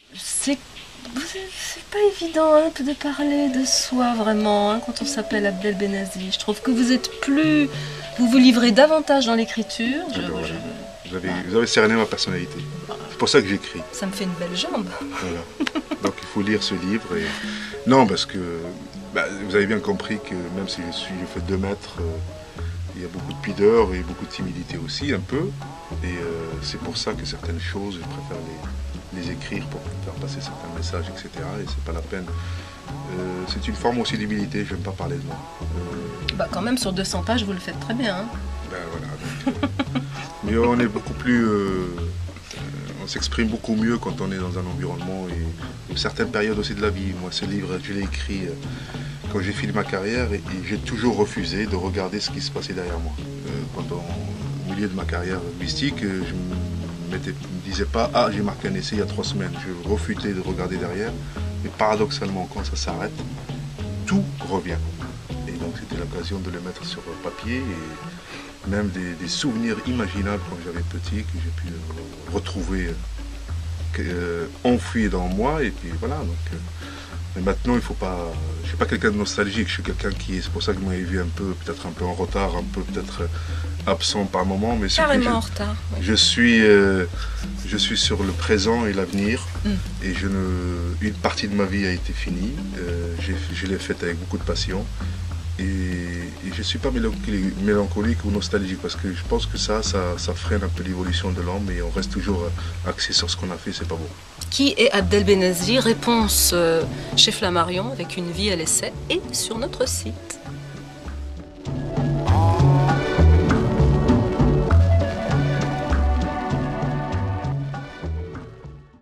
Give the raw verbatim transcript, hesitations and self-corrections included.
c'est c'est pas évident hein, de parler de soi vraiment hein, quand on s'appelle Abdel Benazi. Je trouve que vous êtes plus, vous vous livrez davantage dans l'écriture. Je, Alors, voilà. je- vous, avez, voilà. vous avez cerné ma personnalité. C'est pour ça que j'écris. Ça me fait une belle jambe. Voilà. Donc il faut lire ce livre. Et... Non, parce que bah, vous avez bien compris que même si je suis, je fais deux mètres, euh, il y a beaucoup de pudeur et beaucoup de timidité aussi, un peu. Et euh, c'est pour ça que certaines choses, je préfère les, les écrire pour faire passer certains messages, et cetera. Et c'est pas la peine. Euh, c'est une forme aussi d'humilité, je n'aime pas parler de moi. Euh, Bah quand même sur deux cents pages vous le faites très bien. Hein. ben voilà. Donc, euh, mais on est beaucoup plus... Euh, on s'exprime beaucoup mieux quand on est dans un environnement et, et certaines périodes aussi de la vie. Moi, ce livre, je l'ai écrit euh, quand j'ai fini ma carrière et, et j'ai toujours refusé de regarder ce qui se passait derrière moi. Euh, pendant, au milieu de ma carrière mystique, euh, je ne me disais pas « Ah, j'ai marqué un essai il y a trois semaines ». Je refutais de regarder derrière. Mais paradoxalement, quand ça s'arrête, tout revient. Et donc, c'était l'occasion de le mettre sur papier et même des, des souvenirs imaginables quand j'avais petit que j'ai pu euh, retrouver euh, euh, enfouis dans moi. Et puis voilà. Donc, euh, mais maintenant, il faut pas. Je suis pas quelqu'un de nostalgique. Je suis quelqu'un qui. C'est pour ça que vous m'avez vu un peu, peut-être un peu en retard, un peu peut-être absent par moment. Mais Carrément je, en retard. Oui. Je suis, euh, je suis sur le présent et l'avenir. Mm. Et je ne, une partie de ma vie a été finie. Euh, je l'ai faite avec beaucoup de passion. Et, et je ne suis pas mélancolique ou nostalgique parce que je pense que ça, ça, ça freine un peu l'évolution de l'homme et on reste toujours axé sur ce qu'on a fait, c'est pas bon. Qui est Abdel Benazi? Réponse euh, chez Flammarion avec une vie à l'essai et sur notre site.